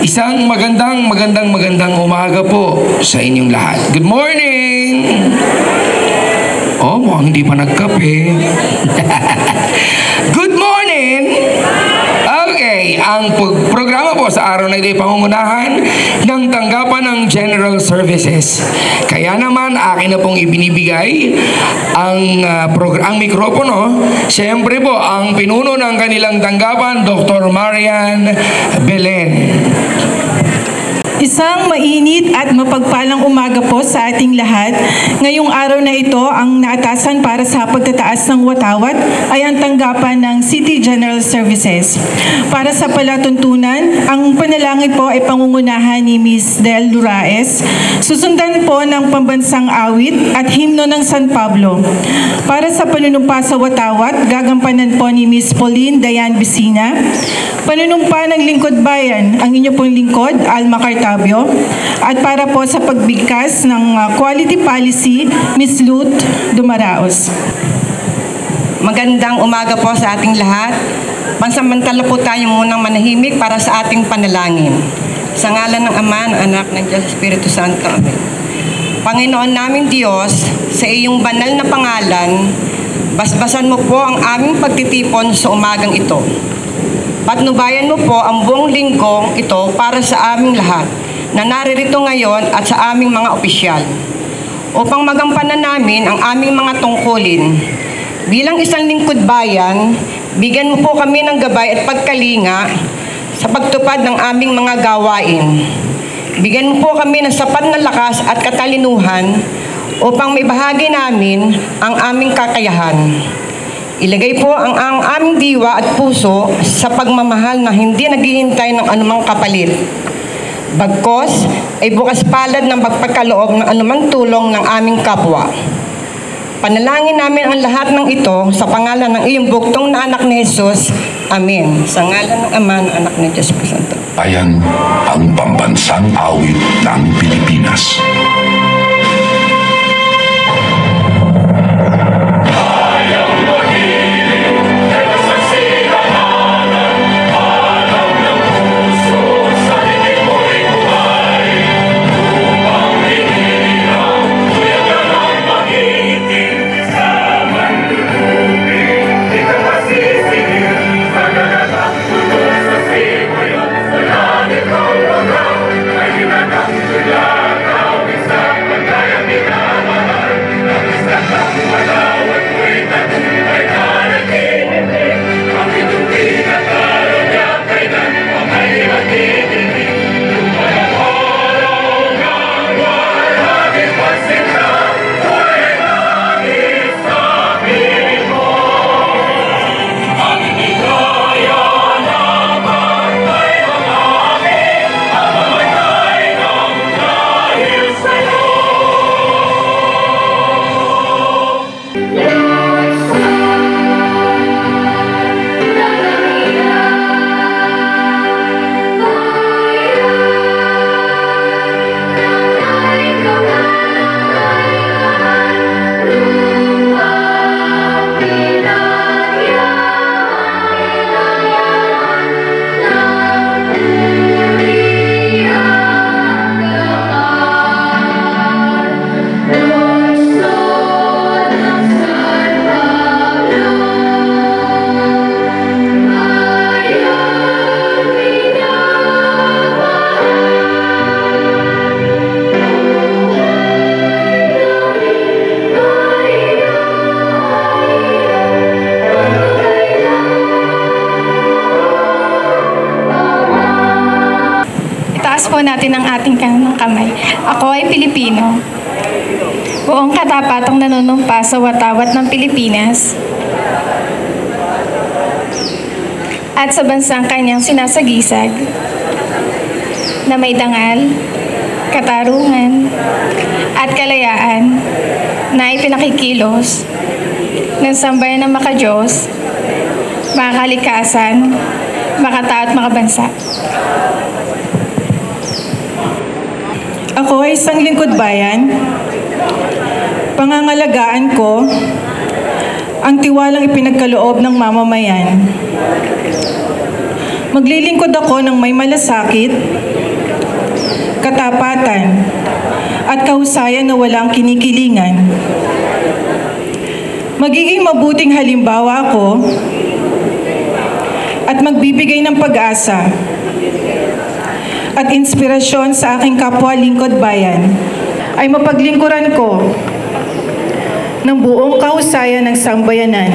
Isang magandang umaga po sa inyong lahat. Good morning! Oh, mukhang hindi pa nagkape. Good morning! Okay, ang programa po sa araw na ito ay pangungunahan ng tanggapan ng General Services. Kaya naman, akin na pong ibinibigay ang mikropono. Siyempre po, ang pinuno ng kanilang tanggapan, Dr. Marian Belen. Isang mainit at mapagpalang umaga po sa ating lahat. Ngayong araw na ito, ang naatasan para sa pagtataas ng watawat ay ang tanggapan ng City General Services. Para sa palatuntunan, ang panalangin po ay pangungunahan ni Ms. Del Duraes. Susundan po ng pambansang awit at himno ng San Pablo. Para sa panunumpa sa watawat, gagampanan po ni Ms. Pauline Dayan Vicina. Panunumpa ng Lingkod Bayan, ang inyo pong lingkod, Alma Cartabio. At para po sa pagbigkas ng quality policy, Ms. Lut Dumaraos. Magandang umaga po sa ating lahat. Pansamantala po tayo munang manahimik para sa ating panalangin. Sa ngalan ng Ama, ng Anak, ng Diyos, Espiritu Santo. Amen. Panginoon naming Diyos, sa iyong banal na pangalan, basbasan mo po ang aming pagtitipon sa umagang ito. Patnubayan mo po ang buong linggong ito para sa aming lahat na naririto ngayon at sa aming mga opisyal. Upang magampanan namin ang aming mga tungkulin. Bilang isang lingkod bayan, bigyan mo po kami ng gabay at pagkalinga sa pagtupad ng aming mga gawain. Bigyan mo po kami ng sapat na lakas at katalinuhan upang maibahagi namin ang aming kakayahan. Ilagay po ang aming diwa at puso sa pagmamahal na hindi naghihintay ng anumang kapalit. Bagkos ay bukas palad ng pagpagkaloob ng anumang tulong ng aming kapwa. Panalangin namin ang lahat ng ito sa pangalan ng iyong buktong na anak ni Jesus. Amen. Sa ngalan ng Ama, ng Anak ni Diyos Santo. Ayan ang pambansang awit ng Pilipinas. po natin ang ating kanang kamay. Ako ay Pilipino. Buong katapatang nanunumpa sa watawat ng Pilipinas at sa bansang kanyang sinasagisag na may dangal, katarungan at kalayaan na ipinakikilos ng sambayan ng makadiyos, makakalikasan, makatao at makabansa. Ako ay isang lingkod bayan. Pangangalagaan ko ang tiwalang ipinagkaloob ng mamamayan. Maglilingkod ako ng may malasakit, katapatan, at kahusayan na walang kinikilingan. Magiging mabuting halimbawa ako at magbibigay ng pag-asa at inspirasyon sa aking kapwa lingkod bayan. Ay mapaglingkuran ko ng buong kahusayan ng sambayanan.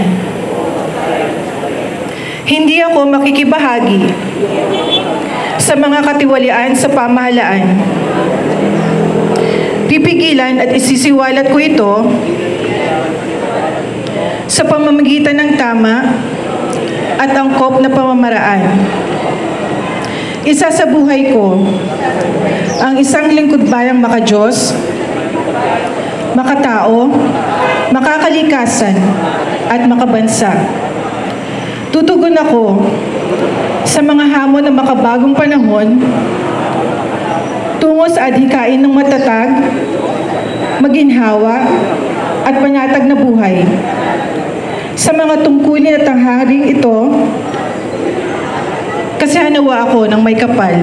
Hindi ako makikibahagi sa mga katiwalian sa pamahalaan. Pipigilan at isisiwalat ko ito sa pamamagitan ng tama at angkop na pamamaraan. Isa sa buhay ko ang isang lingkod bayang makadiyos, makatao, makakalikasan, at makabansa. Tutugon ako sa mga hamon ng makabagong panahon tungo sa adhikain ng matatag, maginhawa, at panatag na buhay. Sa mga tungkulin at tanghaling ito, kasi hanawa ako ng may kapal.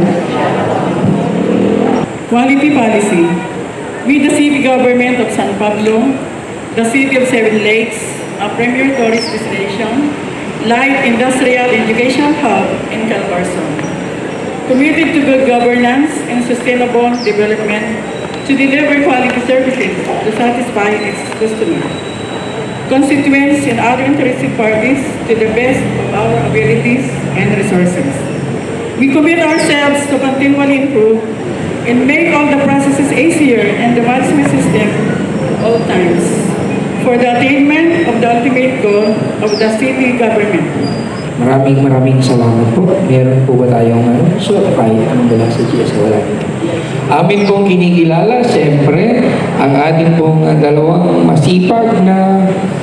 Quality policy. With the city government of San Pablo, the city of Seven Lakes, a premier tourist destination, light industrial educational hub in Calbarzon. Committed to good governance and sustainable development to deliver quality services to satisfy its customers, constituents and other interested parties to the best of our abilities and resources. We commit ourselves to continually improve and make all the processes easier and the management system all times for the attainment of the ultimate goal of the city government. Maraming salamat po. Meron po ba tayong so kahit anong wala sa GS wala. Amin pong kinikilala, siyempre, ang ating pong dalawang masipag na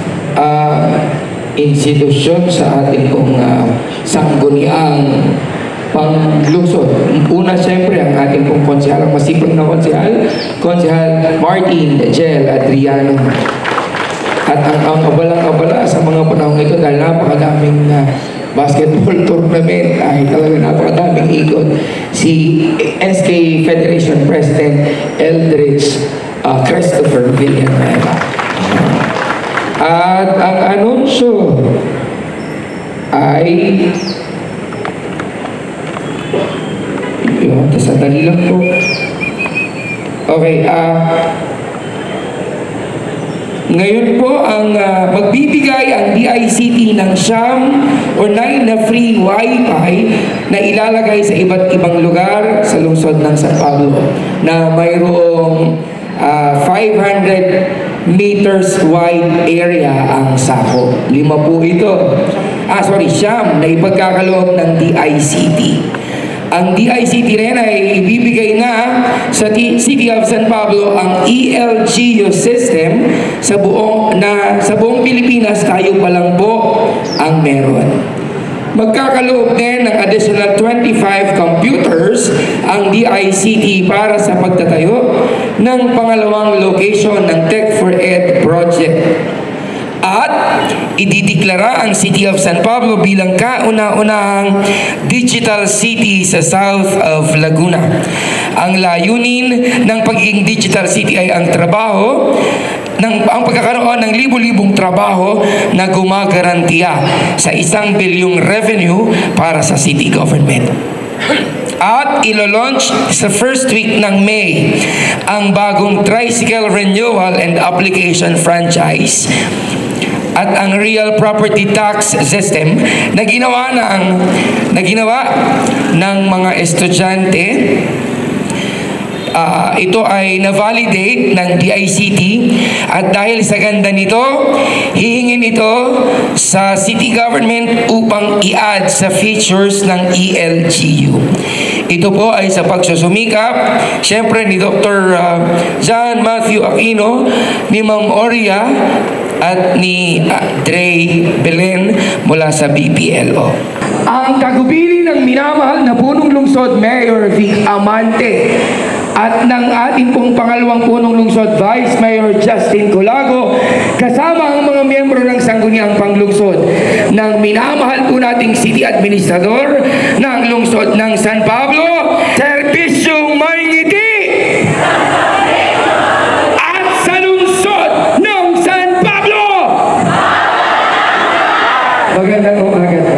institusyon sa ating pong sangguniang panglusod. Una, siyempre, ang ating pong konsehal, ang masipag na konsehal Martin Jel Adriano. At ang abalang-abala sa mga panahon ito dahil napakadaming basketball tournament ay talaga napakadaming ikot. Si SK Federation President Eldridge Christopher Villanueva. At ang anunsyo ay sandali lang po. Okay, ngayon po ang magbibigay ang DICT ng 9 o 9 na free Wi-Fi na ilalagay sa iba't ibang lugar sa lungsod ng San Pablo na mayroong 500 meters wide area ang sako. 5 po ito. 9 na ipagkakaloob ng DICT. Ang DICT rin ay ibibigay na sa City of San Pablo ang ELGU system sa buong Pilipinas. Tayo pa lang po ang meron. Magkakaloob din ng additional 25 computers ang DICT para sa pagtatayo ng pangalawang location ng Tech for Ed project. At idideklara ang City of San Pablo bilang kauna-unahang digital city sa South of Laguna. Ang layunin ng pagiging digital city ay ang pagkakaroon ng libu-libong trabaho na gumagarantiya sa 1 bilyong revenue para sa city government. At ilo-launch sa first week ng May ang bagong tricycle renewal and application franchise at ang real property tax system na ginawa ng mga estudyante. Ito ay na-validate ng DICT at dahil sa ganda nito, hihingin ito sa city government upang i-add sa features ng ELGU. Ito po ay sa pagsusumikap, siyempre ni Dr. John Matthew Aquino, ni Ma'am Oria, at ni Dre Belen mula sa BPLO. Ang tagubilin ng minamahal na punong lungsod, Mayor Vic Amante, at ng ating pong pangalawang punong lungsod, Vice Mayor Justin Colago, kasama ang mga miyembro ng Sangguniang Panglungsod ng minamahal po nating City Administrador ng lungsod ng San Pablo, Serbisyong May Ngiti, at sa lungsod ng San Pablo. Magandang umaga.